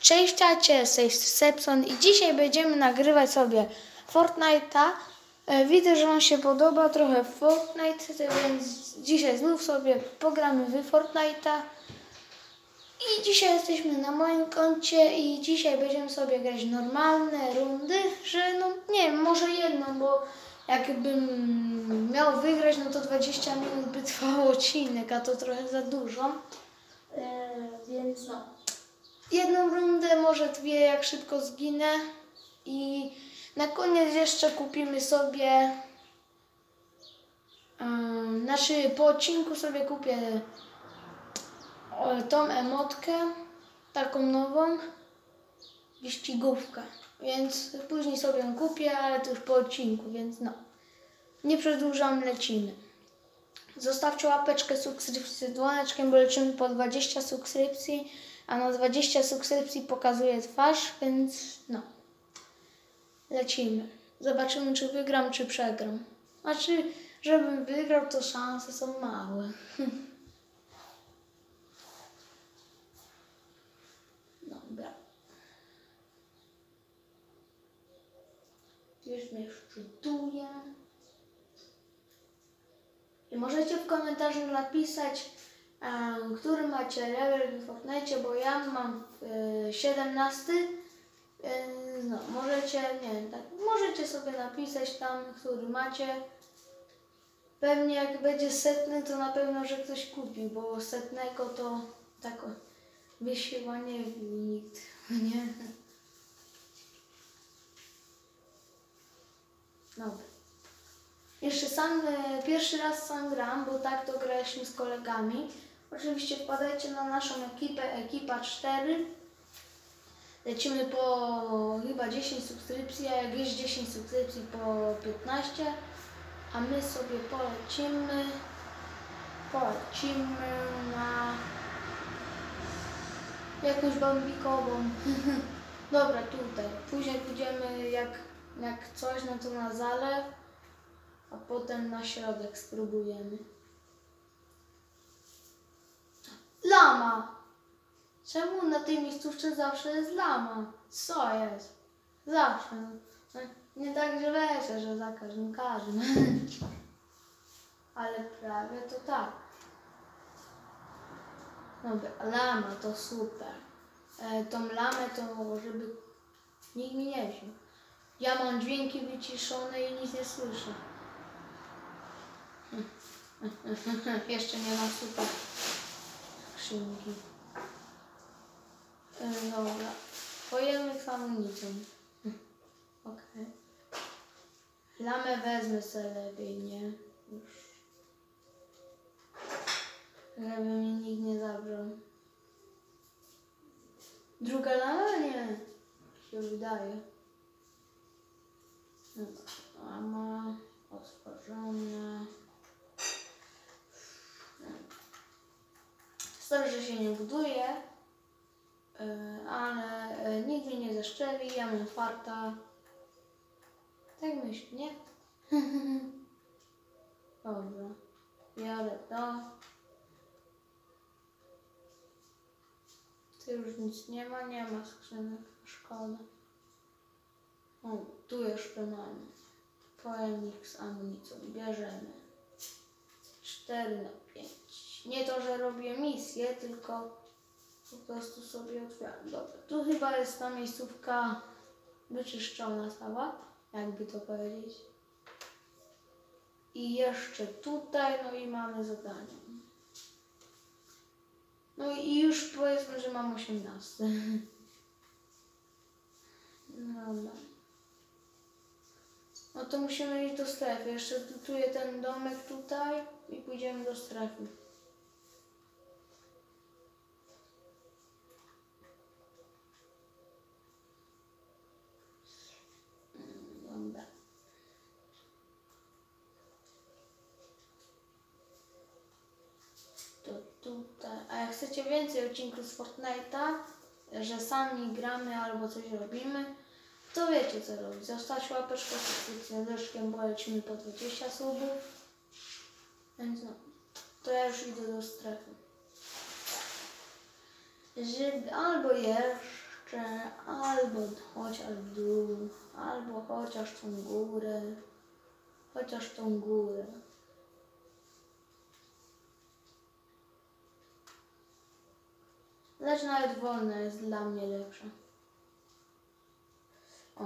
Cześć, z tej Sepson i dzisiaj będziemy nagrywać sobie Fortnite'a. Widzę, że wam się podoba trochę Fortnite, więc dzisiaj znów sobie pogramy w Fortnite'a. I dzisiaj jesteśmy na moim koncie i dzisiaj będziemy sobie grać normalne rundy, że no nie wiem, może jedną, bo jakbym miał wygrać, no to 20 minut by trwał odcinek, a to trochę za dużo. Więc no. Jedną rundę, może dwie, jak szybko zginę. I na koniec jeszcze kupimy sobie, po odcinku sobie kupię tą emotkę, taką nową, wyścigówkę. Więc później sobie ją kupię, ale to już po odcinku, więc no. Nie przedłużam, lecimy. Zostawcie łapeczkę, subskrypcję z dzwoneczkiem, bo lecimy po 20 subskrypcji. A na 20 subskrypcji pokazuje twarz, więc no. Lecimy. Zobaczymy, czy wygram, czy przegram. Znaczy, żebym wygrał, to szanse są małe. Dobra. Już mnie szczytuje. I możecie w komentarzu napisać, który macie level w Fortnite, bo ja mam 17. No, możecie, nie wiem, tak, możecie sobie napisać tam, który macie. Pewnie jak będzie 100, to na pewno, że ktoś kupi, bo 100 to tak byś chyba nie wbił nikt, nie? Dobra. Jeszcze pierwszy raz sam gram, bo tak to graliśmy z kolegami. Oczywiście wpadajcie na naszą ekipę, Ekipa 4. Lecimy po chyba 10 subskrypcji, a jak jest 10 subskrypcji po 15. A my sobie polecimy na jakąś bambikową. Dobra, tutaj. Później pójdziemy jak coś, no to na zalew, a potem na środek spróbujemy. Lama! Czemu na tej miejscówce zawsze jest lama? Co jest? Zawsze. No, nie tak, że wiecie, że za każdym. Ale prawie to tak. Dobra, lama to super. Tą lamę to, żeby nikt mi nie wziął. Ja mam dźwięki wyciszone i nic nie słyszę. Jeszcze nie ma super skrzynki. Dobra, pojemy z amunicją. Okej. Lamę wezmę sobie lepiej, nie? Już. Żeby mi nikt nie zabrał. Druga lama? Nie. Się wydaje. Lama otworzona. Sorry, że się nie buduje. Ale nikt mnie nie zaszczeli, ja mam farta. Tak myślę, nie? Dobra, biorę to. Tu już nic nie ma skrzynek, szkoda. O, tu jeszcze mamy pojemnik z amunicją, bierzemy 4 na 5. Nie to, że robię misję, tylko po prostu sobie otwieram. Dobra, tu chyba jest ta miejscówka wyczyszczona cała, jakby to powiedzieć. I jeszcze tutaj, no i mamy zadanie. No i już powiedzmy, że mam 18. Dobra. No to musimy iść do strefy. Jeszcze tutuję ten domek tutaj i pójdziemy do strefy. Dobra. To tutaj. A jak chcecie więcej odcinków z Fortnite'a, że sami gramy albo coś robimy, to wiecie co robić. Zostać łapeczkę, subskrypcję z deszkiem, bo lecimy po 20 subów. Więc no, to ja już idę do strefy. Żeby albo jeszcze jeszcze albo chociaż dół, albo chociaż tą górę. Chociaż tą górę. Lecz nawet wolna jest dla mnie lepsza. O.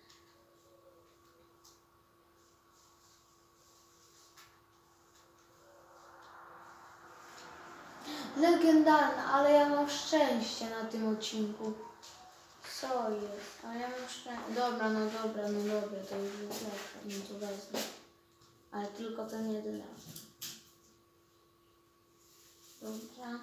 Legendarna, ale ja mam szczęście na tym odcinku. Co jest? Ale ja mam szczęście. Dobra, no dobra, to już jest lepsze, no to wezmę. Ale tylko ten jeden raz. Dobra.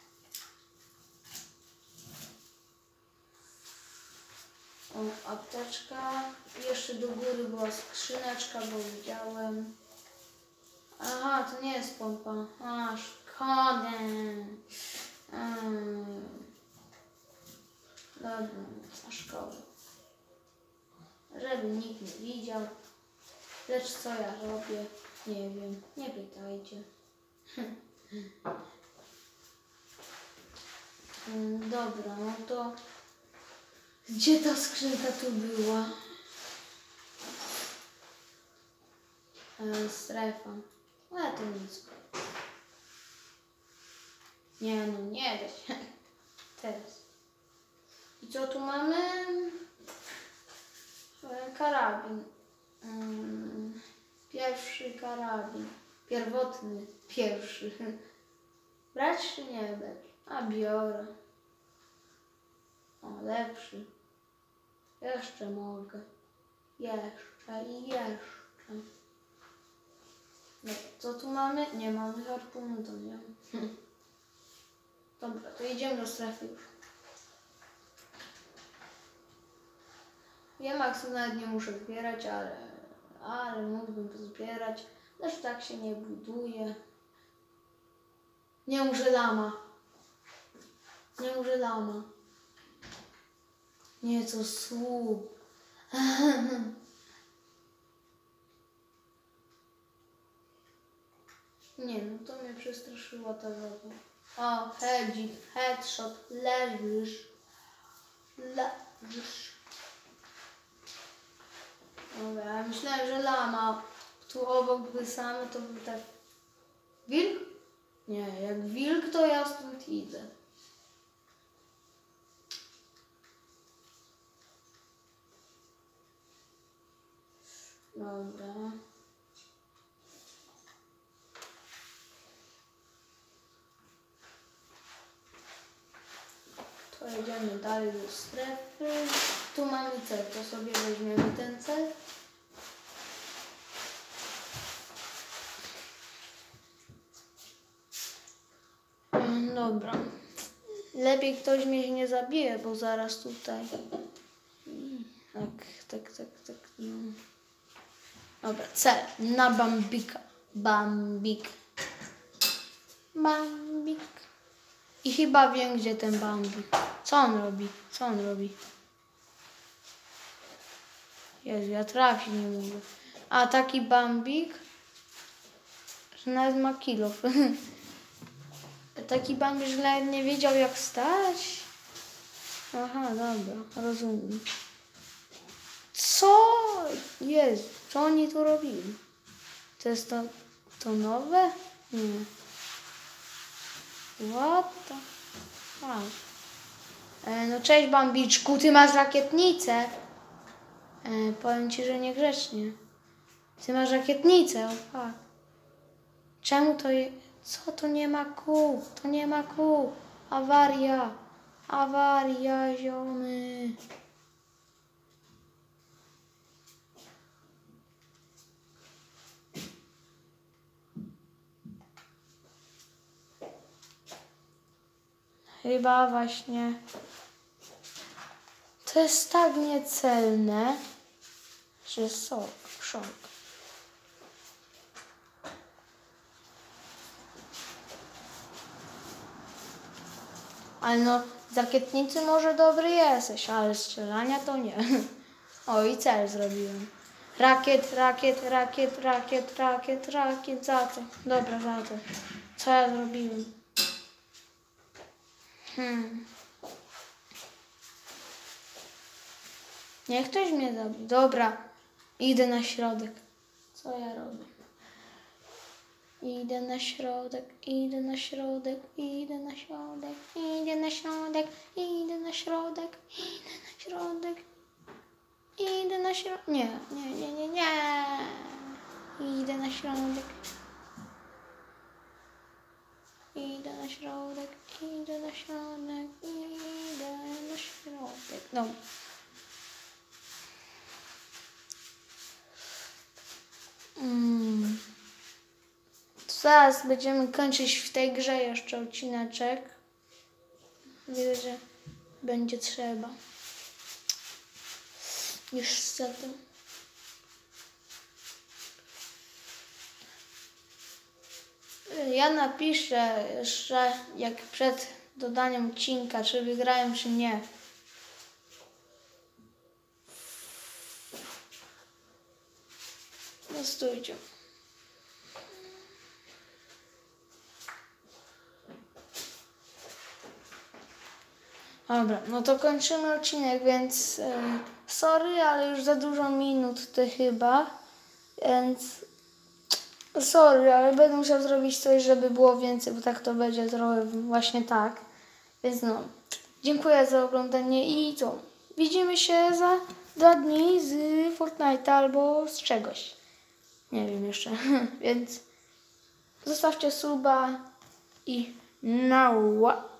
O, apteczka. Jeszcze do góry była skrzyneczka, bo widziałem. Aha, to nie jest pompa. A, szkoda. Dobra, na szkołę. Żeby nikt nie widział. Lecz co ja robię? Nie wiem. Nie pytajcie. Dobra, no to... Gdzie ta skrzynka tu była? Strefa. Ale to nic. Nie no, nie da się. Teraz. I co tu mamy? Karabin. Pierwszy karabin. Pierwotny. Pierwszy. Brać czy nie brać? A biorę. O, lepszy. Jeszcze mogę. Jeszcze i jeszcze. No, co tu mamy? Nie mamy harpunu, to nie. Dobra, to idziemy do strefy już. Ja maksu nawet nie muszę zbierać, ale mógłbym pozbierać. Lecz tak się nie buduje. Nie umrze lama. Nie umrze lama. Nieco słup. Nie no, to mnie przestraszyła ta woda. O, headshot, leżysz. Dobra, ja myślałem, że lama tu obok by same, to by tak... Wilk? Nie, jak wilk, to ja stąd idę. Dobra. To jedziemy dalej do strefy. Tu mamy cel, to sobie weźmiemy ten cel. Dobra. Lepiej ktoś mnie nie zabije, bo zaraz tutaj... Tak. No. Dobra, cel. Na Bambika. Bambik. I chyba wiem, gdzie ten Bambik. Co on robi? Jezu, ja trafić nie mogę. A taki Bambik, że nawet ma kilof. Taki Bambik, że nawet nie wiedział, jak stać. Aha, dobra, rozumiem. Co? Jezu, co oni tu robili? To jest to nowe? Nie. What the fuck? No cześć Bambiczku, ty masz rakietnicę. Powiem ci, że niegrzecznie. Ty masz rakietnicę, o fuck. Czemu to jest? Co to nie ma kół? To nie ma kół. Awaria, ziomy. Chyba właśnie. To jest tak niecelne, że szok. Ale no, z rakietnicy może dobry jesteś, ale strzelania to nie. O, i cel zrobiłem. Rakiet, za to. Dobra, za to. Co ja zrobiłem? Niech ktoś mnie zabił. Dobra, idę na środek. Co ja robię? Idę na środek, idę na środek, idę na środek, idę na środek, idę na środek, idę na środek, idę na środek. Nie. Idę na środek. Idę na środek, idę na środek, idę na środek. Dobra. Zaraz będziemy kończyć w tej grze jeszcze odcineczek. Widzę, że będzie trzeba. Niestety. Ja napiszę jeszcze, jak przed dodaniem odcinka, czy wygrałem, czy nie. No stójcie. Dobra, no to kończymy odcinek, więc sorry, ale już za dużo minut to chyba, więc sorry, ale będę musiał zrobić coś, żeby było więcej, bo tak to będzie trochę właśnie tak. Więc no, dziękuję za oglądanie i co? Widzimy się za 2 dni z Fortnite'a albo z czegoś. Nie wiem jeszcze, więc zostawcie suba i nała.